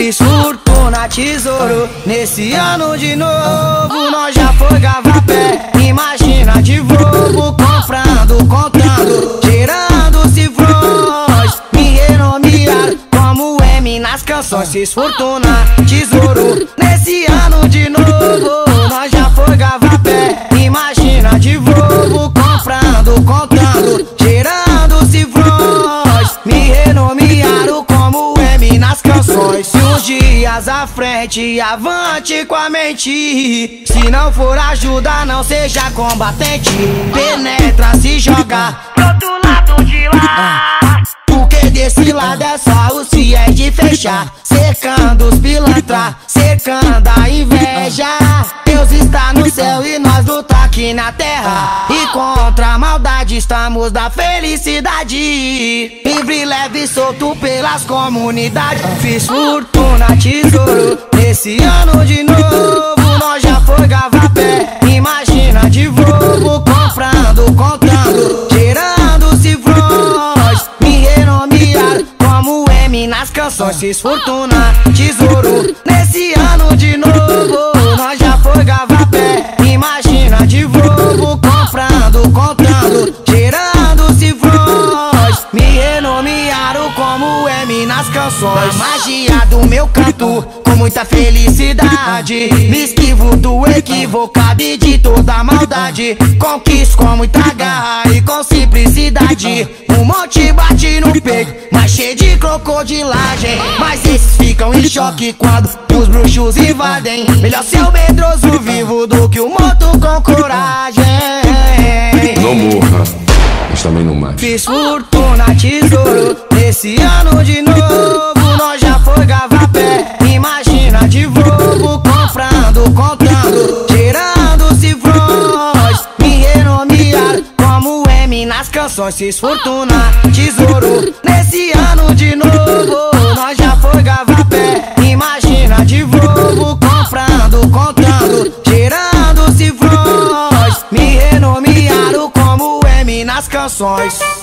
Fiz fortuna, tesouro, nesse ano de novo. Nós já foi Gavapé, imagina de Volvo. Comprando, contando, tirando cifrões. Me renomearam como M nas canções. Fiz fortuna, tesouro, nesse ano de novo. Nós já foi Gavapé, imagina de Volvo. Comprando, contando, tirando cifrões. Me renomearam como M nas canções. Se uns dias à frente, avante com a mente. Se não for ajuda, não seja combatente. Penetra, se joga pro outro lado de lá. Porque desse lado é só os fiéis de fechar. Cercando os pilantra, cercando a inveja. Deus está no céu e nós luta aqui na terra. E contra a maldade estamos da felicidade. Livre, leve e solto pelas comunidades. Fiz fortuna, tesouro, nesse ano de novo. Nós já foi Gavapé, imagina de Volvo. Comprando, contando, tirando cifrões. Me renomearam como M nas canções. Fiz fortuna, tesouro, nesse ano de novo. Nós já foi Gavapé, imagina de Volvo. Comprando, contando, tirando cifrões. Me renomearam como M nas canções. A magia do meu canto, com muita felicidade. Me esquivo do equivocado e de toda maldade. Conquisto com muita garra e com simplicidade. Um monte bate no peito, mas cheio de crocodilagem. Mas esses ficam em choque quando os bruxos invadem. Melhor ser o medroso vivo do que o morto com coragem. Não morra, mas também não mate. Fiz fortuna, tesouro, nesse ano de novo. Nós já foi Gavapé, imagina de Volvo. Comprando, contando, tirando cifrões. Me renomearam como M nas canções. Fiz fortuna, tesouro, nesse ano de novo. Nós já foi Gavapé, imagina de Volvo. Comprando, contando, tirando cifrões. Me renomearam como M nas canções.